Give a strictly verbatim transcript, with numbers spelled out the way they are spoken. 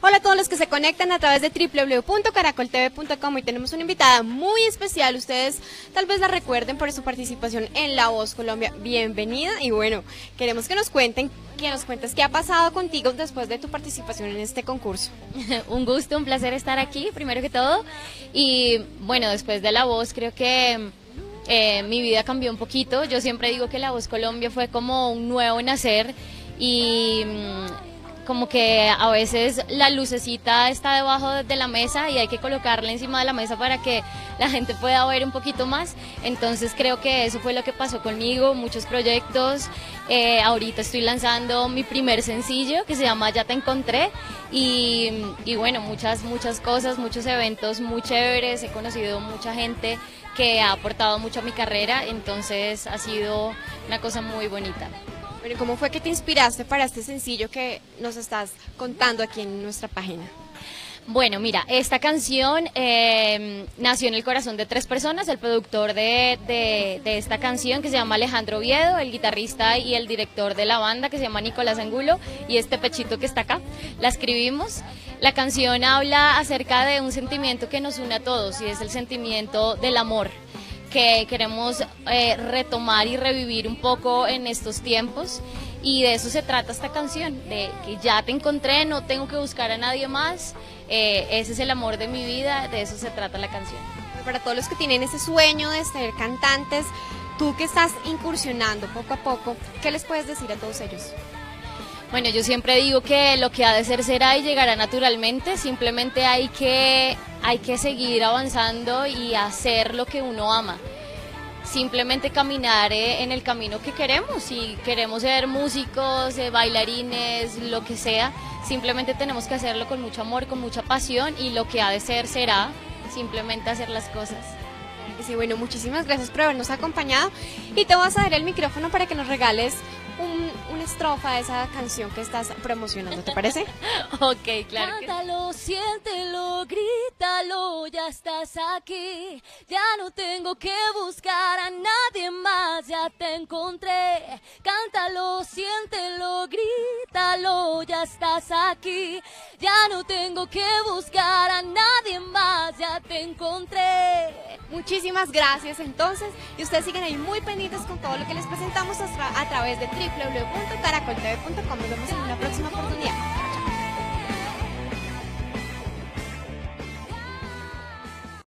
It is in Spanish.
Hola a todos los que se conectan a través de w w w punto caracol t v punto com. Y tenemos una invitada muy especial. Ustedes tal vez la recuerden por su participación en La Voz Colombia. Bienvenida. Y bueno, queremos que nos cuenten, que nos cuentes qué ha pasado contigo después de tu participación en este concurso. Un gusto, un placer estar aquí, primero que todo. Y bueno, después de La Voz creo que eh, mi vida cambió un poquito. Yo siempre digo que La Voz Colombia fue como un nuevo nacer y como que a veces la lucecita está debajo de la mesa y hay que colocarla encima de la mesa para que la gente pueda ver un poquito más. Entonces creo que eso fue lo que pasó conmigo, muchos proyectos. Eh, ahorita estoy lanzando mi primer sencillo que se llama Ya Te Encontré y, y bueno, muchas, muchas cosas, muchos eventos muy chéveres. He conocido mucha gente que ha aportado mucho a mi carrera, entonces ha sido una cosa muy bonita. Bueno, ¿cómo fue que te inspiraste para este sencillo que nos estás contando aquí en nuestra página? Bueno, mira, esta canción eh, nació en el corazón de tres personas. El productor de, de, de esta canción, que se llama Alejandro Oviedo, el guitarrista y el director de la banda, que se llama Nicolás Angulo, y este pechito que está acá. La escribimos. La canción habla acerca de un sentimiento que nos une a todos, y es el sentimiento del amor, que queremos eh, retomar y revivir un poco en estos tiempos, y de eso se trata esta canción, de que ya te encontré, no tengo que buscar a nadie más, eh, ese es el amor de mi vida, de eso se trata la canción. Para todos los que tienen ese sueño de ser cantantes, tú que estás incursionando poco a poco, ¿qué les puedes decir a todos ellos? Bueno, yo siempre digo que lo que ha de ser será y llegará naturalmente, simplemente hay que, hay que seguir avanzando y hacer lo que uno ama. Simplemente caminar eh, en el camino que queremos. Si queremos ser músicos, eh, bailarines, lo que sea, simplemente tenemos que hacerlo con mucho amor, con mucha pasión, y lo que ha de ser será, simplemente hacer las cosas. Sí, bueno, muchísimas gracias por habernos acompañado, y te vas a dar el micrófono para que nos regales un, una estrofa de esa canción que estás promocionando, ¿te parece? Ok, claro. Cántalo, siéntelo, grítalo, ya estás aquí. Ya no tengo que buscar a nadie más, ya te encontré. Cántalo, siéntelo, grítalo, ya estás aquí. Ya no tengo que buscar a nadie más, ya te encontré. Muchísimas gracias entonces, y ustedes siguen ahí muy pendientes con todo lo que les presentamos a, tra a través de w w w punto caracol t v punto com. Nos vemos en una próxima oportunidad.